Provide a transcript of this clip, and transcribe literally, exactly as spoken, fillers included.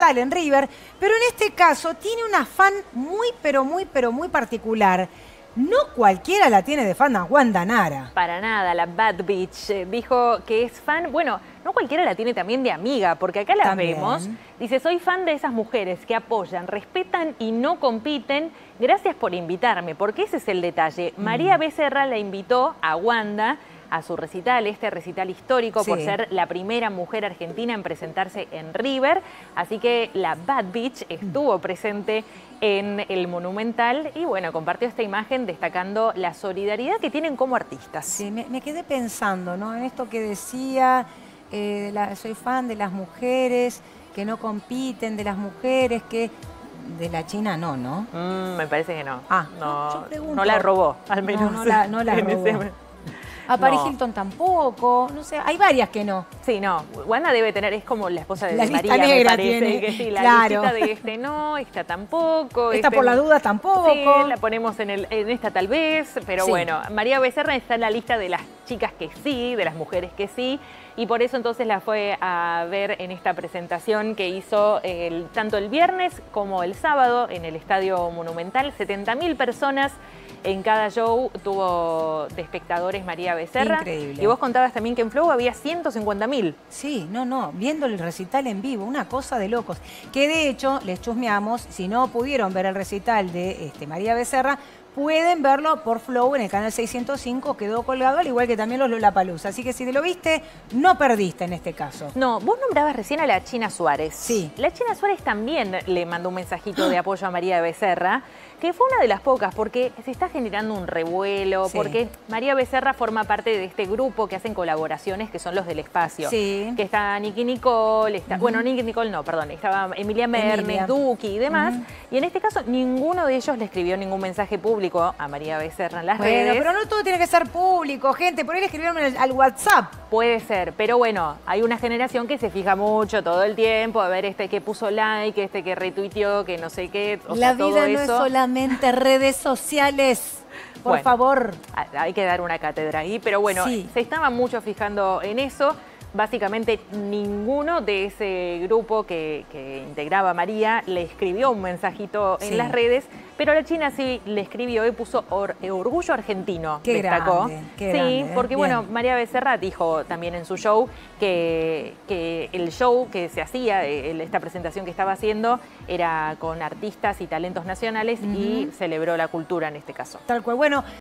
recital en River, pero en este caso tiene una fan muy, pero muy, pero muy particular. No cualquiera la tiene de fan a Wanda Nara. Para nada, la Bad Bitch eh, dijo que es fan, bueno, no cualquiera la tiene también de amiga, porque acá las También. vemos. Dice, soy fan de esas mujeres que apoyan, respetan y no compiten. Gracias por invitarme, porque ese es el detalle. Mm. María Becerra la invitó a Wanda a su recital, este recital histórico, sí, por ser la primera mujer argentina en presentarse en River. Así que la Bad Bitch estuvo presente en el Monumental y bueno, compartió esta imagen destacando la solidaridad que tienen como artistas. Sí, me, me quedé pensando, ¿no?, en esto que decía, eh, la, soy fan de las mujeres que no compiten, de las mujeres que... De la China no, ¿no? Mm, me parece que no. Ah, no, yo pregunto, no la robó, al menos. No, no la, no la robó. A Paris no. Hilton tampoco, no sé, hay varias que no. Sí, no, Wanda debe tener, es como la esposa de la María, negra me parece, tiene, que sí, la claro. listita de este no, esta tampoco. Esta este, por la duda tampoco. Sí, la ponemos en, el, en esta tal vez, pero sí, bueno, María Becerra está en la lista de las chicas que sí, de las mujeres que sí, y por eso entonces la fue a ver en esta presentación que hizo el, tanto el viernes como el sábado en el Estadio Monumental, setenta mil personas. En cada show tuvo de espectadores María Becerra. Increíble. Y vos contabas también que en Flow había ciento cincuenta mil. Sí, no, no, viendo el recital en vivo, una cosa de locos. Que de hecho, les chusmeamos, si no pudieron ver el recital de este, María Becerra, pueden verlo por Flow en el canal seiscientos cinco, quedó colgado, al igual que también los Lollapalooza. Así que si te lo viste, no perdiste en este caso. No, vos nombrabas recién a la China Suárez. Sí. La China Suárez también le mandó un mensajito de apoyo a María Becerra, que fue una de las pocas, porque se está generando un revuelo, sí, porque María Becerra forma parte de este grupo que hacen colaboraciones, que son los del espacio. Sí. Que está Nicky Nicole, está, uh-huh. bueno, Nicky Nicole no, perdón, estaba Emilia Mernes, Duki y demás. Uh-huh. Y en este caso, ninguno de ellos le escribió ningún mensaje público a María Becerra en las bueno, redes. Pero no todo tiene que ser público, gente. Por ahí le escribieron al WhatsApp. Puede ser, pero bueno, hay una generación que se fija mucho todo el tiempo, a ver este que puso like, este que retuiteó, que no sé qué, o La sea, vida todo no eso. es solamente redes sociales, por bueno, favor. Hay que dar una cátedra ahí, pero bueno, sí, se estaban mucho fijando en eso. Básicamente ninguno de ese grupo que, que integraba a María le escribió un mensajito en sí. las redes, pero la China sí le escribió y puso or, orgullo argentino, qué destacó. Grande, qué sí, grande, porque bien. bueno, María Becerra dijo también en su show que, que el show que se hacía, el, esta presentación que estaba haciendo, era con artistas y talentos nacionales uh-huh. y celebró la cultura en este caso. Tal cual, bueno.